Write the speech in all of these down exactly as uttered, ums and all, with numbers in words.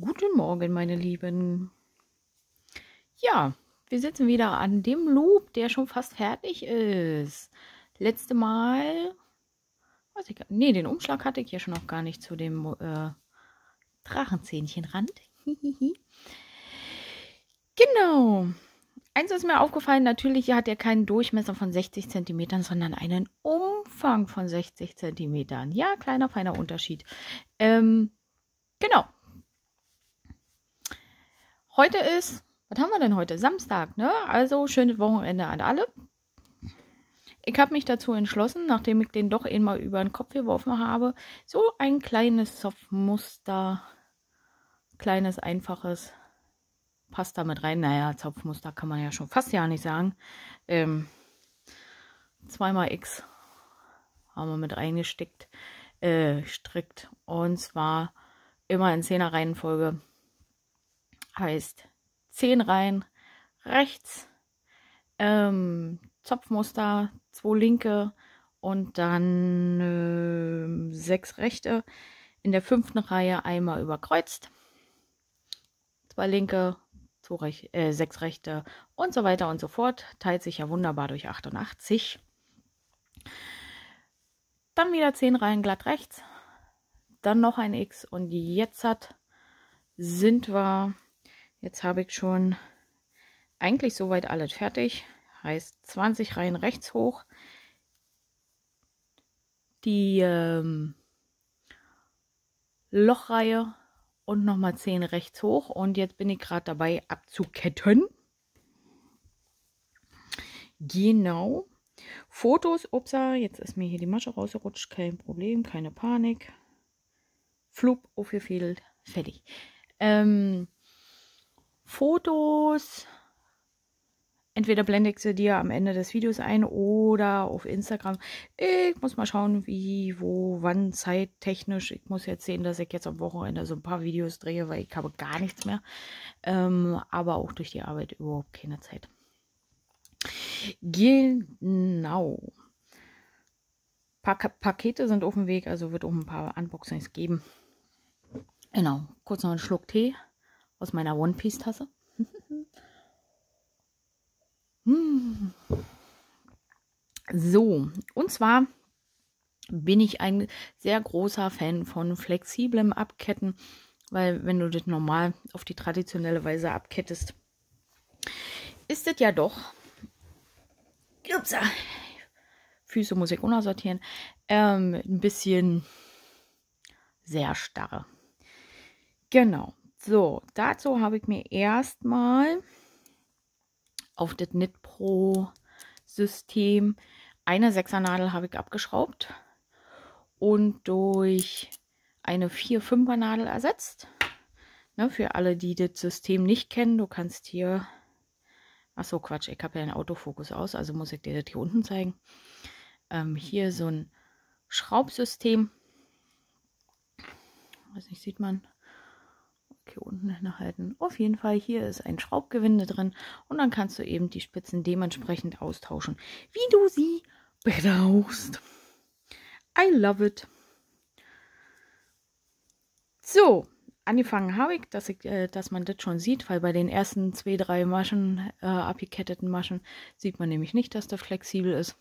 Guten Morgen, meine Lieben. Ja, wir sitzen wieder an dem Loop, der schon fast fertig ist. Letzte Mal, weiß ich gar nicht, nee, den Umschlag hatte ich ja schon noch gar nicht zu dem äh, Drachenzähnchenrand. Genau. Eins ist mir aufgefallen, natürlich hat er keinen Durchmesser von sechzig Zentimetern, sondern einen Umfang von sechzig Zentimetern. Ja, kleiner, feiner Unterschied. Ähm, genau. Heute ist, was haben wir denn heute? Samstag, ne? Also schönes Wochenende an alle. Ich habe mich dazu entschlossen, nachdem ich den doch einmal über den Kopf geworfen habe, so ein kleines Zopfmuster, kleines, einfaches, passt da mit rein. Naja, Zopfmuster kann man ja schon fast ja nicht sagen. Ähm, zweimal X haben wir mit reingesteckt, äh, strickt. Und zwar immer in zehner Reihenfolge. Heißt zehn Reihen rechts, ähm, Zopfmuster, zwei linke und dann äh, sechs rechte. In der fünften Reihe einmal überkreuzt, zwei linke, zwei rech äh, sechs rechte und so weiter und so fort. Teilt sich ja wunderbar durch achtundachtzig. Dann wieder zehn Reihen glatt rechts, dann noch ein X und jetzt hat, sind wir, jetzt habe ich schon eigentlich soweit alles fertig. Heißt zwanzig Reihen rechts hoch. Die ähm, Lochreihe und nochmal zehn rechts hoch. Und jetzt bin ich gerade dabei abzuketten. Genau. Fotos, upsa, jetzt ist mir hier die Masche rausgerutscht. Kein Problem, keine Panik. Flup, aufgefädelt, fertig. Ähm, Fotos, entweder blende ich sie dir am Ende des Videos ein oder auf Instagram. Ich muss mal schauen, wie, wo, wann, zeittechnisch. Ich muss jetzt sehen, dass ich jetzt am Wochenende so ein paar Videos drehe, weil ich habe gar nichts mehr. Ähm, aber auch durch die Arbeit überhaupt keine Zeit. Genau. Pak Pakete sind auf dem Weg, also wird auch ein paar Unboxings geben. Genau. Kurz noch einen Schluck Tee aus meiner One-Piece-Tasse. hm. So, und zwar bin ich ein sehr großer Fan von flexiblem Abketten, weil wenn du das normal auf die traditionelle Weise abkettest, ist es ja doch, ups, Füße muss ich unaussortieren, ähm, ein bisschen sehr starr. Genau, so, dazu habe ich mir erstmal auf das Knit Pro System eine Sechser-Nadel habe ich abgeschraubt und durch eine vier Fünfer Nadel ersetzt. Ne, für alle, die das System nicht kennen, du kannst hier, ach so Quatsch, ich habe ja einen Autofokus aus, also muss ich dir das hier unten zeigen. Ähm, hier so ein Schraubsystem, weiß nicht, sieht man, hier unten hinhalten. Auf jeden Fall, hier ist ein Schraubgewinde drin und dann kannst du eben die Spitzen dementsprechend austauschen, wie du sie brauchst. I love it. So, angefangen habe ich, dass, ich, äh, dass man das schon sieht, weil bei den ersten zwei, drei Maschen, äh, abgeketteten Maschen, sieht man nämlich nicht, dass das flexibel ist.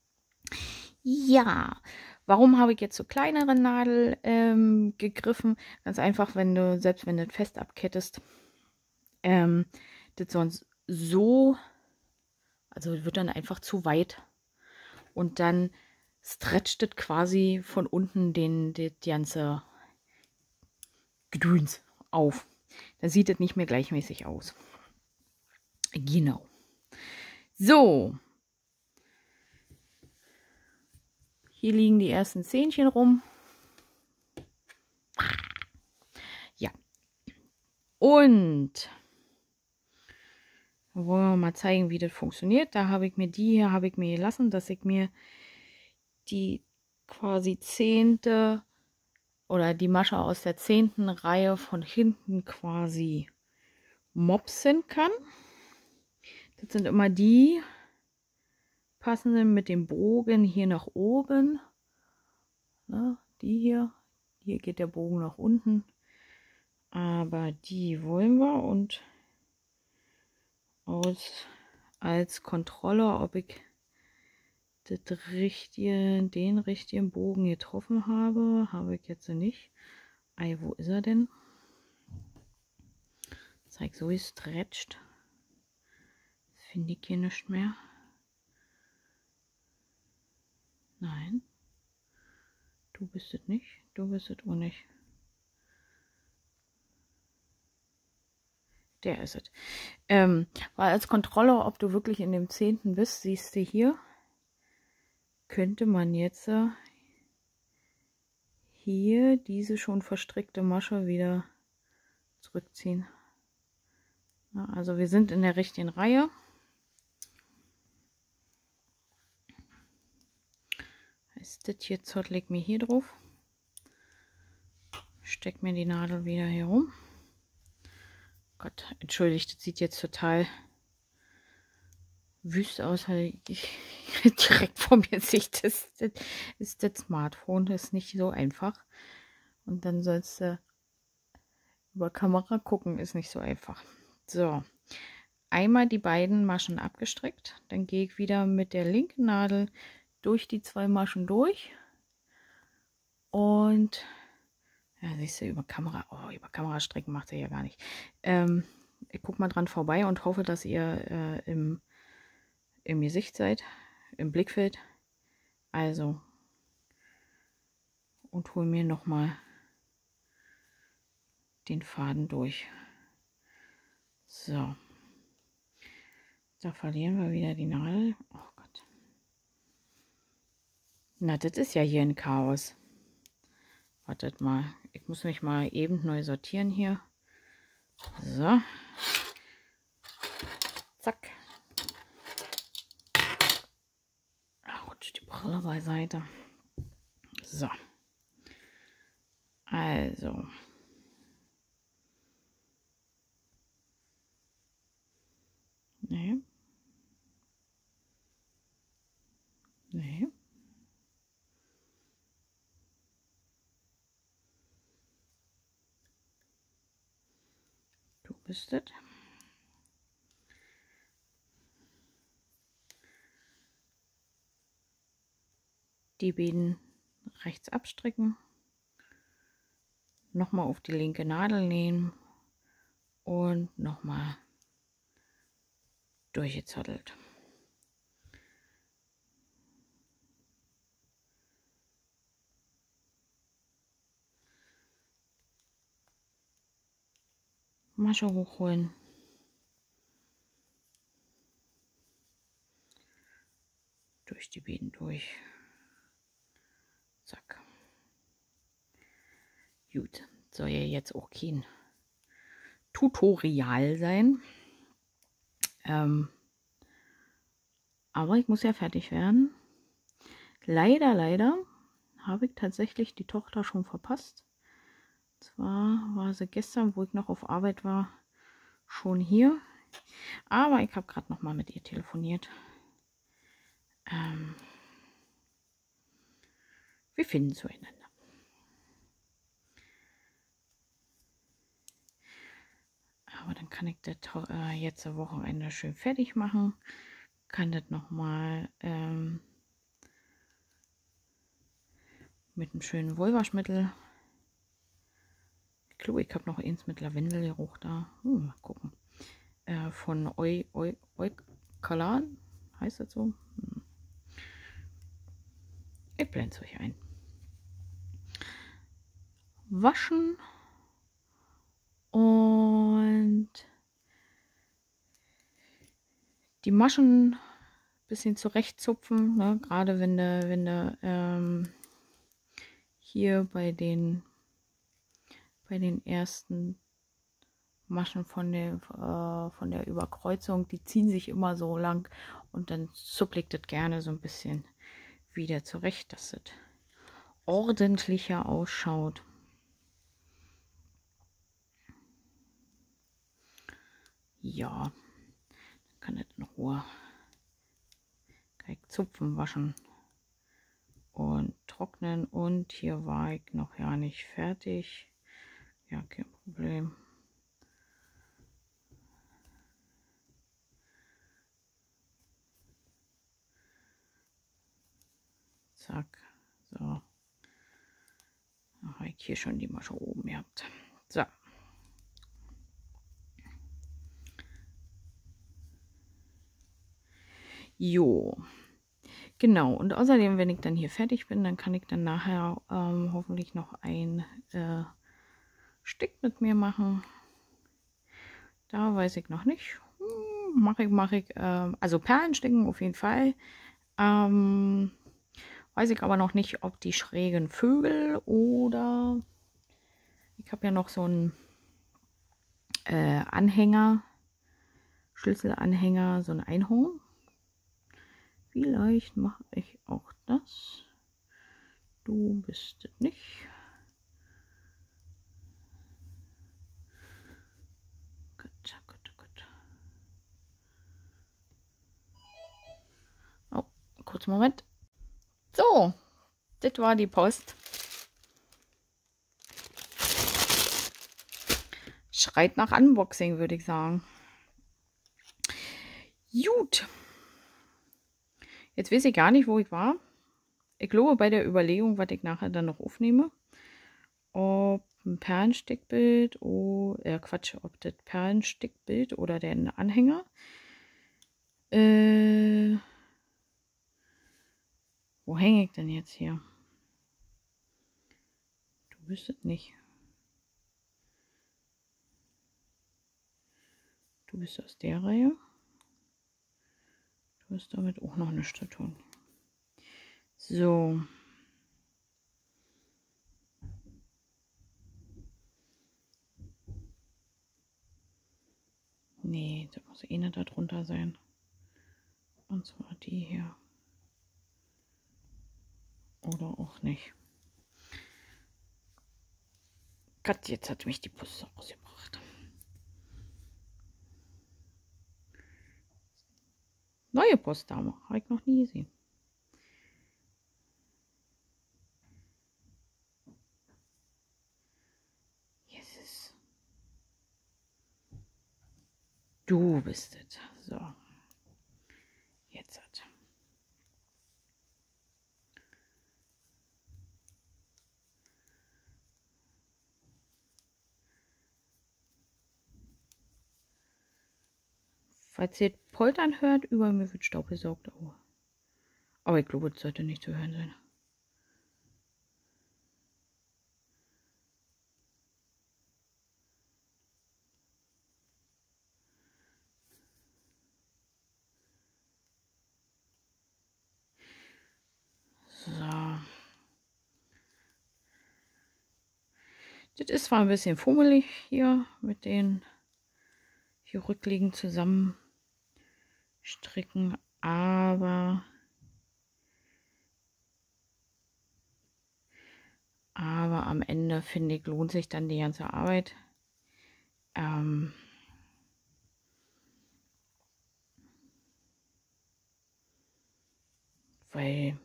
Ja, warum habe ich jetzt so kleinere Nadel ähm, gegriffen? Ganz einfach, wenn du, selbst wenn du das fest abkettest, ähm, das sonst so, also wird dann einfach zu weit und dann stretcht das quasi von unten den, die ganze Gedöns auf. Dann sieht es nicht mehr gleichmäßig aus. Genau. So. Hier liegen die ersten Zähnchen rum. Ja. Und wollen wir mal zeigen, wie das funktioniert. Da habe ich mir die hier, habe ich mir gelassen, dass ich mir die quasi zehnte oder die Masche aus der zehnten Reihe von hinten quasi mopsen kann. Das sind immer die passenden mit dem Bogen hier nach oben. Ne, die hier. Hier geht der Bogen nach unten. Aber die wollen wir und aus, als Kontrolle, ob ich das richtige, den richtigen Bogen getroffen habe, habe ich jetzt nicht. Ei, wo ist er denn? Zeig so gestretcht. Finde ich hier nicht mehr. Nein. Du bist es nicht. Du bist es auch nicht. Der ist es. Ähm, weil als Kontrolle, ob du wirklich in dem zehnten bist, siehst du hier, könnte man jetzt äh, hier diese schon verstrickte Masche wieder zurückziehen. Ja, also wir sind in der richtigen Reihe. Heißt, das hier zottel ich mir hier drauf. Steck mir die Nadel wieder hier rum. Gott, entschuldigt, das sieht jetzt total wüst aus, weil ich direkt vor mir sehe, das, das ist das Smartphone, das ist nicht so einfach. Und dann sollst du über Kamera gucken, ist nicht so einfach. So, einmal die beiden Maschen abgestrickt, dann gehe ich wieder mit der linken Nadel durch die zwei Maschen durch und ja, siehst du, über Kamera, oh, über Kamera stricken macht er ja gar nicht. Ähm, ich gucke mal dran vorbei und hoffe, dass ihr äh, im, im Gesicht seid, im Blickfeld. Also, und hole mir nochmal den Faden durch. So. Da verlieren wir wieder die Nadel. Oh Gott. Na, das ist ja hier ein Chaos. Wartet mal. Ich muss mich mal eben neu sortieren hier. So. Zack. Rutscht die Brille beiseite. So. Also. Nee. Nee. Du bist es. Die beiden rechts abstricken. Nochmal auf die linke Nadel nähen. Und nochmal durchgezottelt. Masche hochholen. Durch die beiden durch. Zack. Gut. Soll ja jetzt auch kein Tutorial sein. Ähm, aber ich muss ja fertig werden. Leider, leider habe ich tatsächlich die Tochter schon verpasst. Und zwar war sie gestern, wo ich noch auf Arbeit war, schon hier. Aber ich habe gerade noch mal mit ihr telefoniert. Ähm, wir finden zueinander. Aber dann kann ich das äh, jetzt am Wochenende schön fertig machen. Kann das noch mal ähm, mit einem schönen Wollwaschmittel. Ich glaube, ich habe noch eins mit Lavendelgeruch da. Hm, mal gucken. Äh, von Eu, Eu, Eukalan. Heißt das so? Hm. Ich blende es euch ein. Waschen. Und die Maschen ein bisschen zurechtzupfen. Ne? Gerade wenn du, wenn du ähm, hier bei den bei den ersten Maschen von der, äh, von der Überkreuzung, die ziehen sich immer so lang und dann supple ich das gerne so ein bisschen wieder zurecht, dass es ordentlicher ausschaut. Ja, dann kann das in Ruhe zupfen, waschen und trocknen. Und hier war ich noch ja nicht fertig. Ja, kein Problem. Zack. So. Ach, habe ich hier schon die Masche oben gehabt. So. Jo. Genau. Und außerdem, wenn ich dann hier fertig bin, dann kann ich dann nachher ähm, hoffentlich noch ein äh, Stick mit mir machen. Da weiß ich noch nicht. Hm, mache ich, mache ich. Ähm, also Perlensticken auf jeden Fall. Ähm, weiß ich aber noch nicht, ob die schrägen Vögel oder ich habe ja noch so einen äh, Anhänger, Schlüsselanhänger, so ein Einhorn. Vielleicht mache ich auch das. Du bist es nicht. Gut, gut, gut. Oh, kurz Moment. So, das war die Post. Schreit nach Unboxing, würde ich sagen. Gut. Jetzt weiß ich gar nicht, wo ich war. Ich glaube bei der Überlegung, was ich nachher dann noch aufnehme. Ob ein Perlenstickbild oder, äh Quatsch, ob das Perlenstickbild oder den Anhänger. Äh, wo hänge ich denn jetzt hier? Du wüsstest nicht. Du bist aus der Reihe. Du hast damit auch noch nichts zu tun. So. Nee, da muss eine da drunter sein. Und zwar die hier. Oder auch nicht. Gott, jetzt hat mich die Post rausgebracht. Neue Postdame. Habe ich noch nie gesehen. Jesus. Du bist es. So. Jetzt hat. Falls ihr Poltern hört, über mir wird Staub gesaugt. Oh. Aber ich glaube, es sollte nicht zu hören sein. So. Das ist zwar ein bisschen fummelig hier mit den hier rückliegend zusammen stricken, aber aber am Ende finde ich, lohnt sich dann die ganze Arbeit. Ähm, weil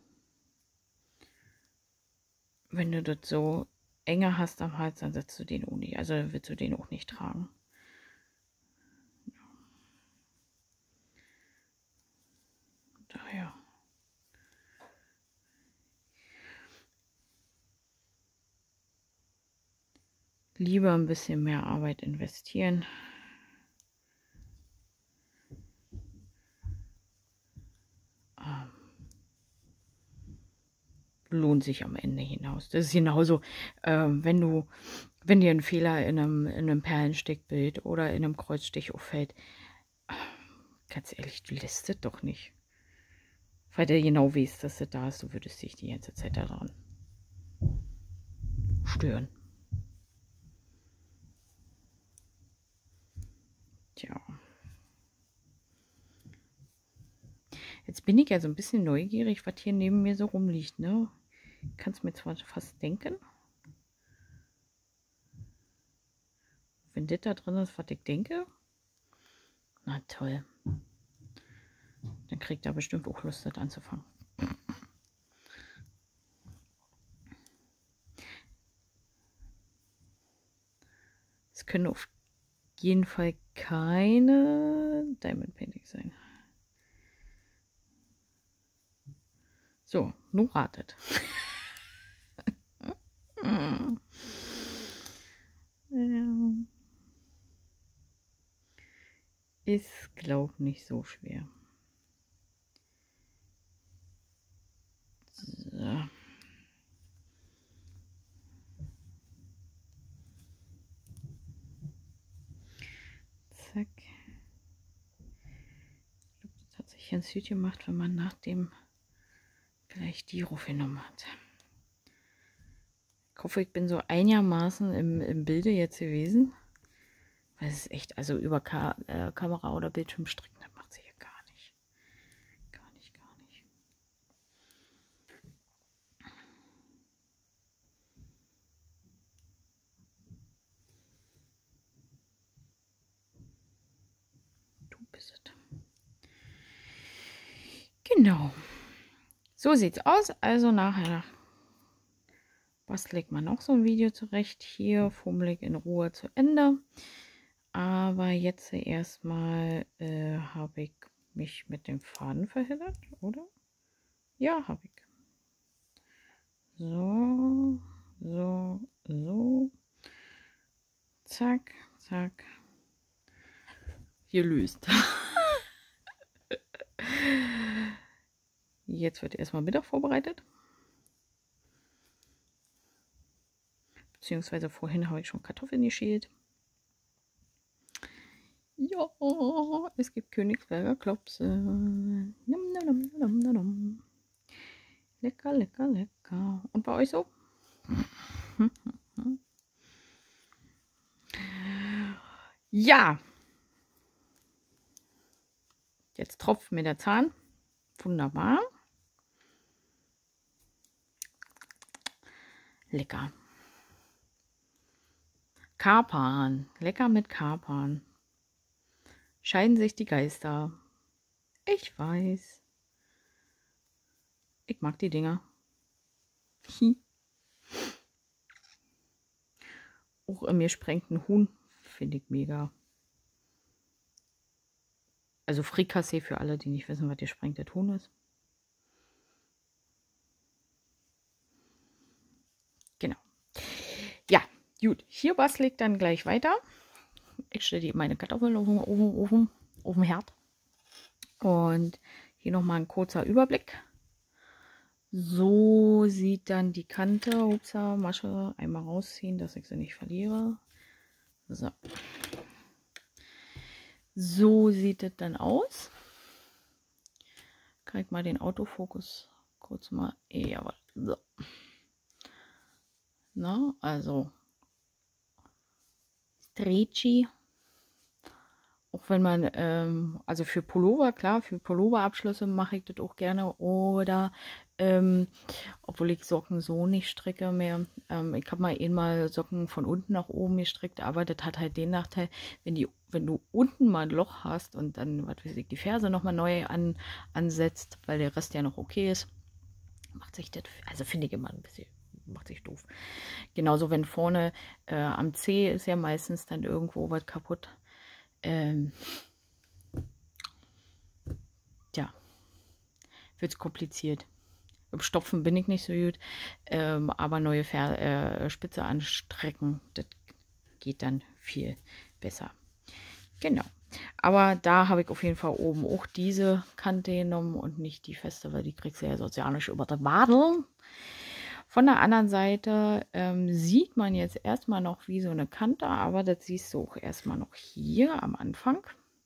wenn du das so enger hast am Hals, dann setzt du den auch nicht, also willst du den auch nicht tragen. Daher. Lieber ein bisschen mehr Arbeit investieren. Ähm, lohnt sich am Ende hinaus. Das ist genauso, ähm, wenn du, wenn dir ein Fehler in einem, in einem Perlenstickbild oder in einem Kreuzstich auffällt, ganz ehrlich, du lässt es doch nicht. Weil du genau weißt, dass es da ist, du würdest dich die ganze Zeit daran stören. Tja. Jetzt bin ich ja so ein bisschen neugierig, was hier neben mir so rumliegt, ne? Kannst mir zwar fast denken. Wenn das da drin ist, was ich denke. Na toll. Dann kriegt er bestimmt auch Lust, das anzufangen. können auf jeden Fall keine Diamond Paintings sein. So, nun ratet. Ist, glaub, nicht so schwer. So. Zack. Ich glaube, das hat sich ganz gut gemacht, wenn man nach dem gleich die raufgenommen hat. Ich hoffe, ich bin so einigermaßen im, im Bilde jetzt gewesen. Weil es ist echt, also über Ka äh, Kamera oder Bildschirm stricken, das macht sie hier gar nicht. Gar nicht, gar nicht. Du bist es. Genau. So sieht's aus. Also nachher bastel ich mal noch so ein Video zurecht. Hier fummel ich in Ruhe zu Ende. Aber jetzt erstmal äh, habe ich mich mit dem Faden verheddert, oder? Ja, habe ich. So, so, so. Zack, zack. Gelöst. Jetzt wird erstmal Mittag vorbereitet. Beziehungsweise vorhin habe ich schon Kartoffeln geschält. Ja, es gibt Königsberger Klopse. Num, num, num, num, num. Lecker, lecker, lecker. Und bei euch so? Ja. Jetzt tropft mir der Zahn. Wunderbar. Lecker. Kapern. Lecker mit Kapern. Scheiden sich die Geister. Ich weiß. Ich mag die Dinger. Auch in mir sprengt ein Huhn. Finde ich mega. Also Frikassee für alle, die nicht wissen, was gesprengtes Huhn ist. Genau. Ja, gut. Hier bastel ich dann gleich weiter. Ich stelle meine Kartoffeln auf den Ofen, Ofen, auf den Herd. Und hier nochmal ein kurzer Überblick. So sieht dann die Kante, upsa, Masche einmal rausziehen, dass ich sie nicht verliere. So. So sieht es dann aus. Kann ich mal den Autofokus kurz mal, jawohl, so. Na, also stretchy. Auch wenn man, ähm, also für Pullover, klar, für Pulloverabschlüsse mache ich das auch gerne. Oder, ähm, obwohl ich Socken so nicht stricke mehr. Ähm, ich habe mal einmal Socken von unten nach oben gestrickt, aber das hat halt den Nachteil, wenn, die, wenn du unten mal ein Loch hast und dann, was weiß ich, die Ferse nochmal neu an, ansetzt, weil der Rest ja noch okay ist, macht sich das, also finde ich immer ein bisschen, macht sich doof. Genauso, wenn vorne äh, am Zeh ist ja meistens dann irgendwo was kaputt. Ähm, ja, wird es kompliziert. Im Stopfen bin ich nicht so gut, ähm, aber neue Fer äh, Spitze anstrecken, das geht dann viel besser. Genau. Aber da habe ich auf jeden Fall oben auch diese Kante genommen und nicht die feste, weil die kriegst du ja sonst ja nicht über der Wadel. Von der anderen Seite ähm, sieht man jetzt erstmal noch wie so eine Kante, aber das siehst du auch erstmal noch hier am Anfang.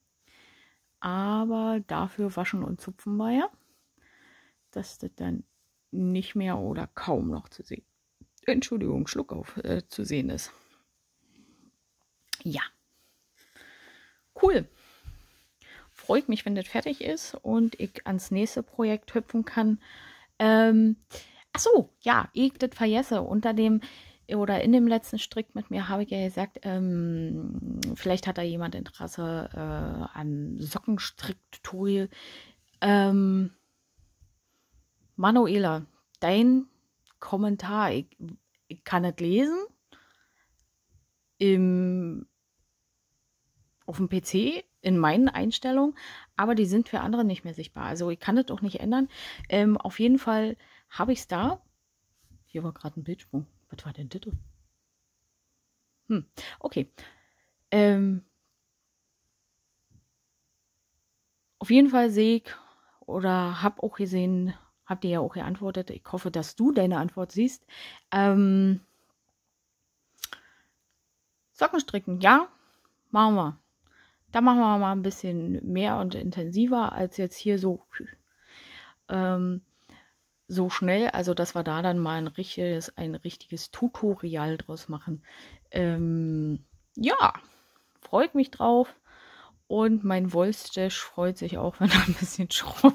Aber dafür waschen und zupfen wir ja, dass das dann nicht mehr oder kaum noch zu sehen, Entschuldigung, Schluck auf, äh, zu sehen ist. Ja, cool. Freut mich, wenn das fertig ist und ich ans nächste Projekt hüpfen kann. Ähm, ach so, ja, ich das vergesse. Unter dem oder in dem letzten Strick mit mir habe ich ja gesagt, ähm, vielleicht hat da jemand Interesse äh, an Sockenstrick-Tutorial. Ähm, Manuela, dein Kommentar, ich, ich kann es lesen. Im auf dem P C in meinen Einstellungen, aber die sind für andere nicht mehr sichtbar. Also ich kann das auch nicht ändern. Ähm, auf jeden Fall habe ich es da. Hier war gerade ein Bildsprung. Was war denn das? Hm, okay. Ähm, auf jeden Fall sehe ich oder habe auch gesehen, habt ihr ja auch geantwortet. Ich hoffe, dass du deine Antwort siehst. Ähm, Socken stricken, ja, machen wir. Da machen wir mal ein bisschen mehr und intensiver als jetzt hier so, ähm, so schnell. Also, dass wir da dann mal ein richtiges, ein richtiges Tutorial draus machen. Ähm, ja, freut mich drauf. Und mein Wollstash freut sich auch, wenn er ein bisschen schrumpft.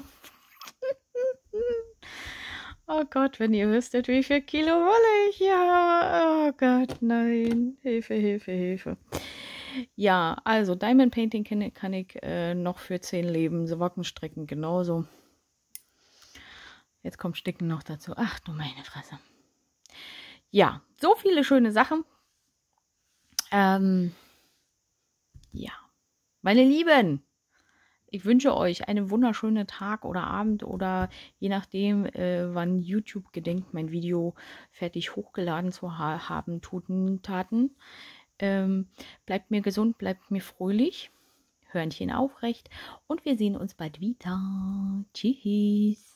Oh Gott, wenn ihr wüsstet, wie viel Kilo Wolle ich hier habe. Oh Gott, nein. Hilfe, Hilfe, Hilfe. Ja, also Diamond Painting kann, kann ich äh, noch für zehn Leben. Socken stricken genauso. Jetzt kommt Sticken noch dazu. Ach du meine Fresse. Ja, so viele schöne Sachen. Ähm, ja, meine Lieben. Ich wünsche euch einen wunderschönen Tag oder Abend oder je nachdem, äh, wann YouTube gedenkt, mein Video fertig hochgeladen zu ha haben, Tuten, Taten. Ähm, bleibt mir gesund, bleibt mir fröhlich, Hörnchen aufrecht und wir sehen uns bald wieder. Tschüss.